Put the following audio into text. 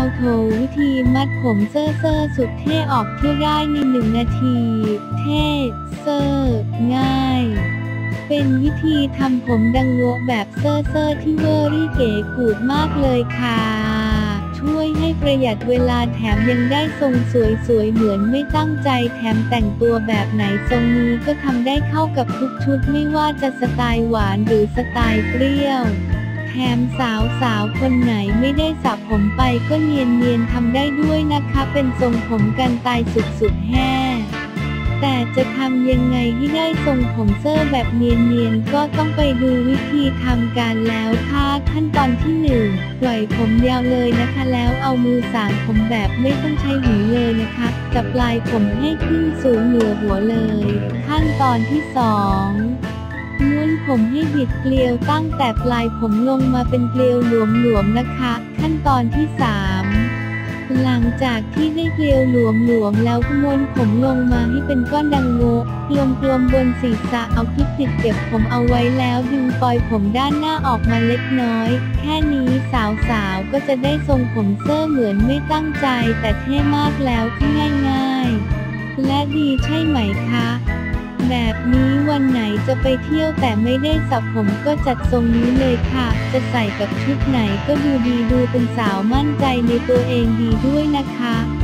าวโถวิธีมัดผมเซ่อสุดเท่ออกเที่ยวได้ใน1 นาทีเท่เซ่อง่ายเป็นวิธีทำผมดังโงะแบบเซ่อที่เวอรี่เก๋กูดมากเลยค่ะช่วยให้ประหยัดเวลาแถมยังได้ทรงสวยเหมือนไม่ตั้งใจแถมแต่งตัวแบบไหนทรงนี้ก็ทำได้เข้ากับทุกชุดไม่ว่าจะสไตล์หวานหรือสไตล์เปรี้ยวแถมสาวคนไหนไม่ได้สระผมไปก็เนียนทำได้ด้วยนะคะเป็นทรงผมกันตายสุดแห้แต่จะทำยังไงให้ได้ทรงผมเซ่อแบบเนียนก็ต้องไปดูวิธีทำกันแล้วค่ะขั้นตอนที่1ปล่อยผมยาวเลยนะคะแล้วเอามือสานผมแบบไม่ต้องใช้หวีเลยนะคะจับปลายผมให้ขึ้นสูงเหนือหัวเลยขั้นตอนที่2ม้วนผมให้บิดเกลียวตั้งแต่ปลายผมลงมาเป็นเกลียวหลวมนะคะขั้นตอนที่3หลังจากที่ได้เกลียวหลวมแล้วก็ม้วนผมลงมาให้เป็นก้อนดังโงะกลมบนศีรษะเอาคลิปติดเก็บผมเอาไว้แล้วดึงปลอยผมด้านหน้าออกมาเล็กน้อยแค่นี้สาวก็จะได้ทรงผมเซ่อเหมือนไม่ตั้งใจแต่เท่มากแล้วค่ะง่ายๆและดีใช่ไหมคะแบบนี้วันไหนจะไปเที่ยวแต่ไม่ได้สระผมก็จัดทรงนี้เลยค่ะจะใส่กับชุดไหนก็ดูดีดูเป็นสาวมั่นใจในตัวเองดีด้วยนะคะ